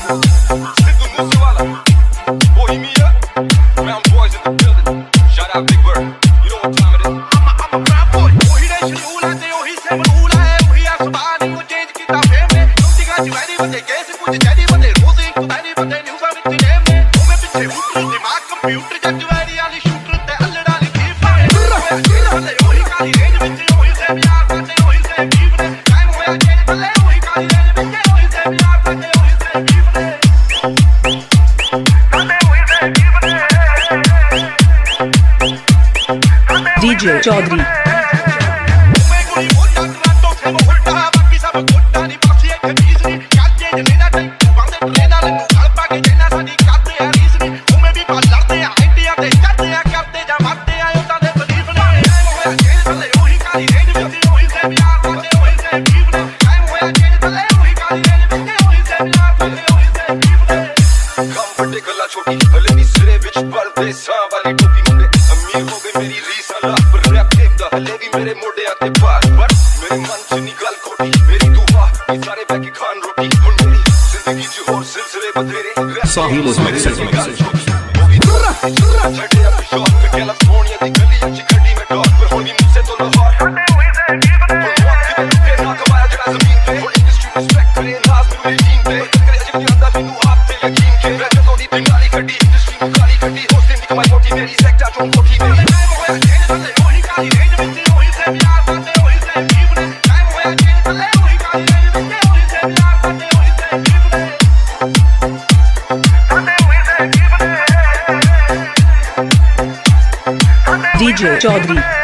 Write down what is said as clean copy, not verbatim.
Sidhu Moosewala, Bohemia, Brown boys in the building. Shout out Big Bird. You know what time it is? I'm a brown boy. Ohi de shula te ohi se bula hai, ohi asbani wo change kita fame ne. Tumtinga chivani bande kaise kuch jadi bande roze ek bani bande news a with name ne. Ome piche utru dimag computer jajwari ali shooter te allada li thief ne. Hale ohi kali range ਵਿੱਚ ohi se yaar bande ohi se beef ne. Time hoya change hale ohi kali range ਵਿੱਚ ohi se yaar bande ohi se beef ne. DJ Chaudhary मेरे मोड़े आते पार पर मेरे मन से निकाल खोटी मेरी दुआ ये सारे बैके खान रोटी और मेरी जिंदगी जो और सिलसिले बतेरे Sahil is mixing. छड़े अपनी शॉट पे कैलिफोर्निया दी गली अच्छी खड़ी में डॉट पर होनी मुझसे तो लाहौर और वक्त पे ना कमाया जरा जमीन पे और इंडस्ट्री रिस्पेक्ट करे नाज मेरी टीम पे करे अजीब नहीं आता बिनु आप पे यकीन के रहते तो दी बिगाड़ी खड़ी इंडस्ट्री में गाली खड़ी होस्टिंग दी कमाई मोटी मेरी सेक्टर जो मोटी मेरी ओही काली रेंज में DJ Chaudhary